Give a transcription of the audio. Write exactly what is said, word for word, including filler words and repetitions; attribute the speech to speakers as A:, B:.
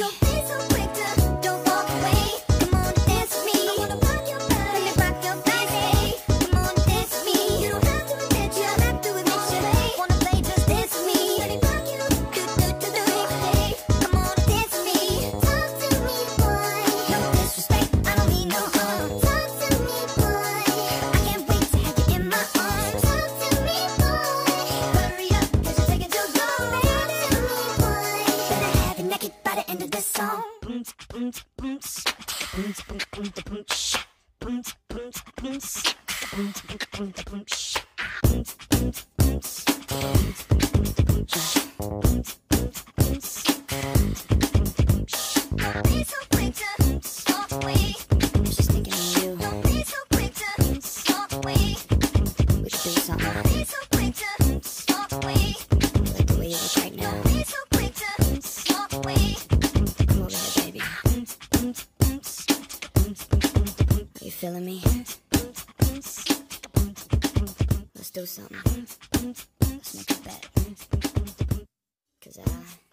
A: Don't be so quick to, don't walk away. Come on, dance with me. I wanna rock your body, let me rock your body. Come on, dance with me. You don't have to admit you, don't have to admit you. Wanna play, just dance with me. Let me rock you, do do do do. Hey, come on, dance with me. Talk to me, boy. No disrespect, I don't mean no harm. Talk to me, boy. I can't wait to have you in my arms. Talk to me, boy. Hurry up, 'cause you're taking too long. Talk to me, boy. Better have you naked by the end of this song. Boom, boom, boom, boom, boom, boom, boom, boom, shh. Boom, boom, boom, boom, boom, boom, boom, shh. Boom, boom, boom, boom, boom, boom, shh. Boom, boom, boom, boom, shh. Don't be so quick to walk away. She's thinking of you. Don't be so quick to walk away. We should do something. Don't be so quick to walk away. I like the way you look right now. Don't be so quick to walk away. Come over here, baby. Are you feeling me? Let's do something. Let's make a bet. 'Cause I